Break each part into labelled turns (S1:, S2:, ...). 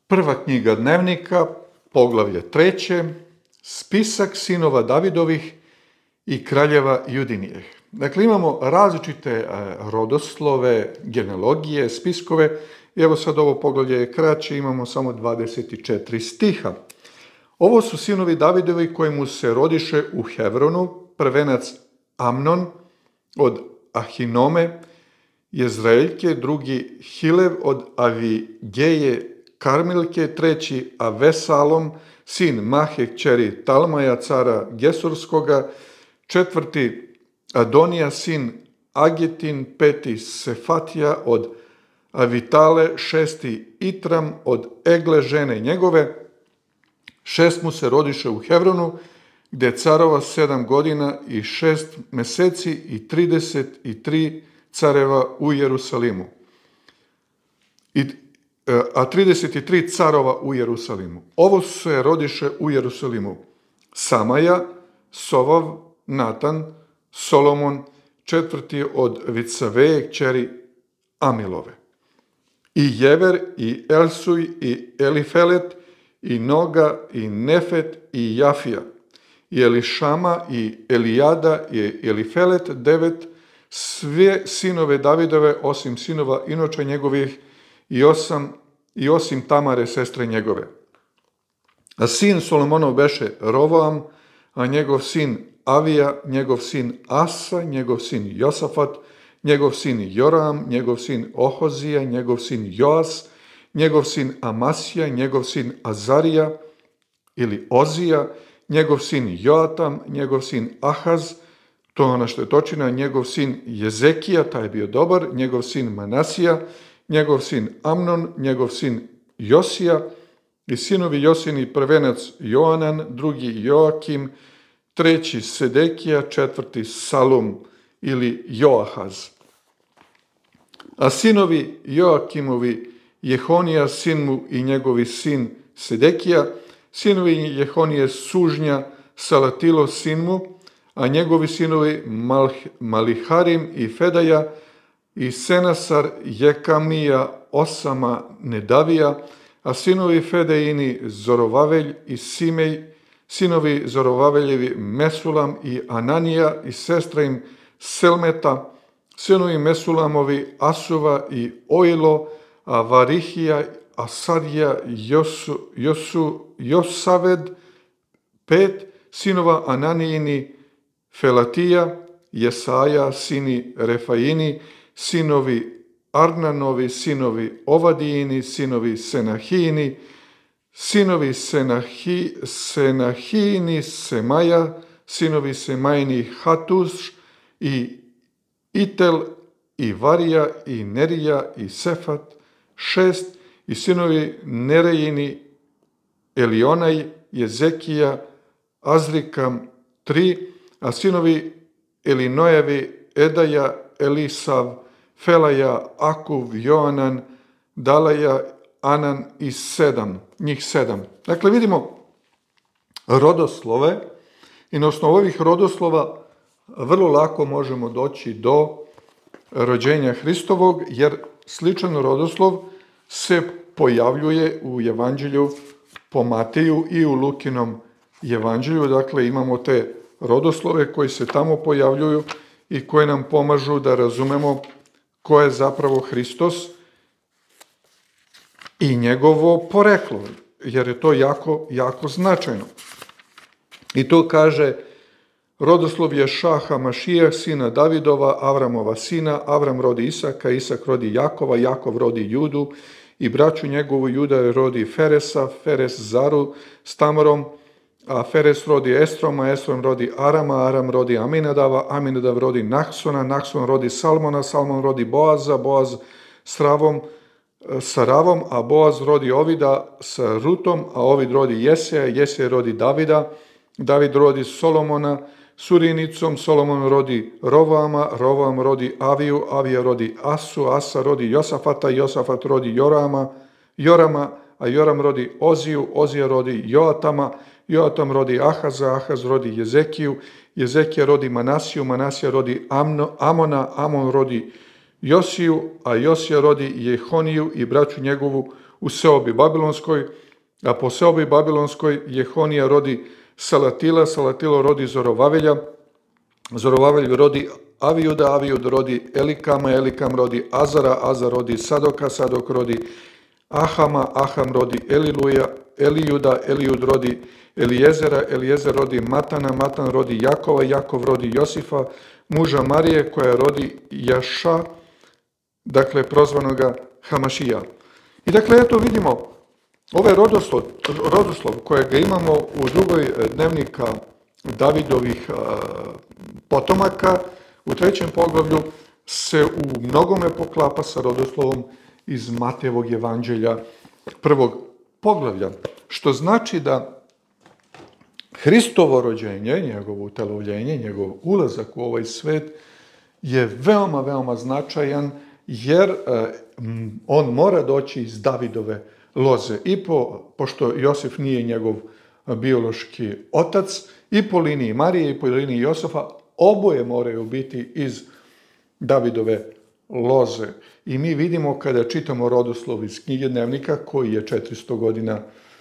S1: Prva knjiga Dnevnika, poglavlje 3. Spisak sinova Davidovih i kraljeva Judinijeh. Dakle, imamo različite rodoslove, genealogije, spiskove. I evo sad ovo poglavlje je kraće, imamo samo 24 stiha. Ovo su sinovi Davidovi koji mu se rodiše u Hebronu, prvenac Amnon od Ahinome, Jezreeljke, drugi Hilev od Avigeje Karmilke, treći Avesalom, sin Mahe kćeri Talmaja, cara Gesurskoga, četvrti Adonija, sin Agetin, peti Sefatija od Avitale, šesti Itram od Egle, žene njegove, šest mu se rodiše u Hebronu, gde je carova 7 godina i 6 meseci i 33 careva u Jerusalimu. A 33 carova u Jerusalimu. Ovo se rodiše u Jerusalimu: Samaja, Sovav, Natan, Solomon, četvrti od Vicaveje kćeri Amilove, i Jever, i Elsuj, i Elifelet, i Noga, i Nefet, i Jafija, i Elišama, i Elijada, i Elifelet, 9, sve sinove Davidove, osim sinova inoča njegovih, i osim Tamare, sestre njegove. A sin Solomonov beše Rovoam, a njegov sin Avija, njegov sin Asa, njegov sin Josafat, njegov sin Joram, njegov sin Ohozija, njegov sin Joas, njegov sin Amasija, njegov sin Azarija ili Ozija, njegov sin Joatam, njegov sin Ahaz, to je ona štetočina, njegov sin Jezekija, taj je bio dobar, njegov sin Manasija, njegov sin Amnon, njegov sin Josija, i sinovi Josini, prvenac Joanan, drugi Joakim, treći Sedekija, četvrti Salum ili Joahaz. A sinovi Joakimovi, Jehonija, sin mu, i njegovi sin Sedekija, sinovi Jehonije, Sužnja, Salatilo, sin mu, a njegovi sinovi Maliharim i Fedaja, i Senasar, Jekamija, Osama, Nedavija, a sinovi Fedejini Zorovavelj i Simej, sinovi Zorovaveljevi Mesulam i Ananija, i sestra im Selmeta, sinovi Mesulamovi Asuva i Ojlo, a Varihija, Asadija, Josaved, 5, sinova Ananijini Felatija, Jesaja, sini Refaini, sinovi Arnanovi, sinovi Ovadijini, sinovi Senahijini, sinovi Senahijini Semaja, sinovi Semajini Hatuš, i Itel, i Varija, i Nerija, i Sefat, 6, i sinovi Nerejini Elionaj, Jezekija, Azrikam, 3, a sinovi Elinojevi Edaja, Elisav, Felaja, Akuv, Joanan, Dalaja, Anan i 7, njih 7. Dakle, vidimo rodoslove i na osnovu ovih rodoslova vrlo lako možemo doći do rođenja Hristovog, jer sličan rodoslov se pojavljuje u Evanđelju po Mateju i u Lukinom Evanđelju. Dakle, imamo te rodoslove koji se tamo pojavljuju i koje nam pomažu da razumemo ko je zapravo Hristos i njegovo poreklo, jer je to jako, jako značajno. I to kaže: rodoslov je Šaha Mašijah, sina Davidova, Avramova sina, Avram rodi Isaka, Isak rodi Jakova, Jakov rodi Judu, i braću njegovu Juda rodi Feresa, Feres Zaru s Tamarom, a Feres rodi Estroma, Estrom rodi Arama, Aram rodi Aminadava, Aminadav rodi Nahsona, Nahson rodi Salmona, Salmon rodi Boaza, Boaz sa Ravom, a Boaz rodi Ovida sa Rutom, a Ovid rodi Jeseja, Jesej rodi Davida, David rodi Solomona Surinicom, Solomon rodi Rovoama, Rovoam rodi Aviju, Avija rodi Asu, Asa rodi Josafata, Josafat rodi Jorama, a Joram rodi Oziju, Ozija rodi Joatama, Joatam rodi Ahaza, Ahaz rodi Jezekiju, Jezekija rodi Manasiju, Manasija rodi Amona, Amon rodi Josiju, a Josija rodi Jehoniju i braću njegovu u seobi Babilonskoj, a po seobi Babilonskoj Jehonija rodi Salatila, Salatilo rodi Zorovavelja, Zorovavelj rodi Avijuda, Avijud rodi Elikama, Elikam rodi Azara, Azar rodi Sadoka, Sadok rodi Ahama, Aham rodi Elijuda, Elijud rodi Elijezera, Elijezer rodi Matana, Matan rodi Jakova, Jakov rodi Josifa, muža Marije, koja rodi Jaša, dakle prozvanoga Hamašija. I dakle, eto vidimo, ovaj rodoslov kojega imamo u drugoj dnevnika Davidovih potomaka, u 3. poglavlju, se u mnogome poklapa sa rodoslovom iz Matejevog evanđelja 1. poglavlja, što znači da Hristovo rođenje, njegovo utelovljenje, njegov ulazak u ovaj svet je veoma, veoma značajan, jer on mora doći iz Davidove loze. I pošto Josif nije njegov biološki otac, i po liniji Marije i po liniji Josefa, oboje moraju biti iz Davidove loze. I mi vidimo kada čitamo rodoslov iz knjige Dnevnika, koji je 400 godina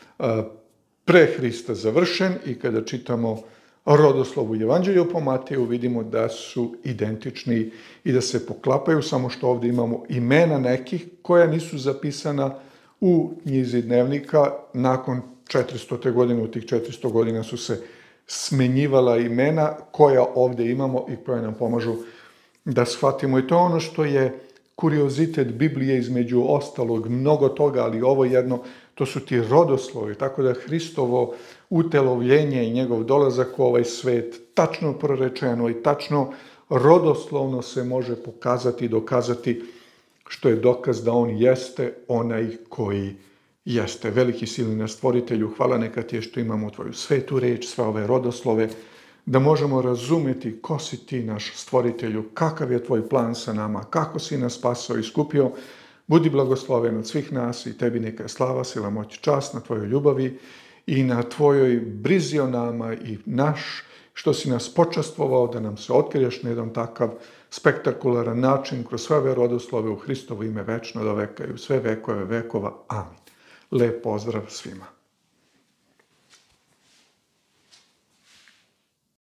S1: pre Hrista završen, i kada čitamo rodoslov u Evanđelju po Mateju, vidimo da su identični i da se poklapaju, samo što ovdje imamo imena nekih koja nisu zapisana u knjizi Dnevnika. Nakon 400. godine, u tih 400 godina su se smenjivala imena koja ovdje imamo i koja nam pomažu da shvatimo. I to je ono što je kuriozitet Biblije, između ostalog mnogo toga, ali ovo jedno, to su ti rodoslovi, tako da Hristovo utelovljenje i njegov dolazak u ovaj svet tačno prorečeno i tačno rodoslovno se može pokazati i dokazati, što je dokaz da on jeste onaj koji jeste. Veliki silni naš Stvoritelju, hvala neka ti je što imamo tvoju svetu reč, sve ove rodoslove, da možemo razumjeti ko si ti, naš Stvoritelju, kakav je tvoj plan sa nama, kako si nas spasao i iskupio. Budi blagosloven od svih nas i tebi neka je slava, sila, moć, čast na tvojoj ljubavi i na tvojoj brizi o nama i što si nas počastvovao da nam se otkriješ na jedan takav spektakularan način kroz sve ove rodoslove u Hristovo ime večno do veka i u sve vekove vekova. Amin. Lep pozdrav svima.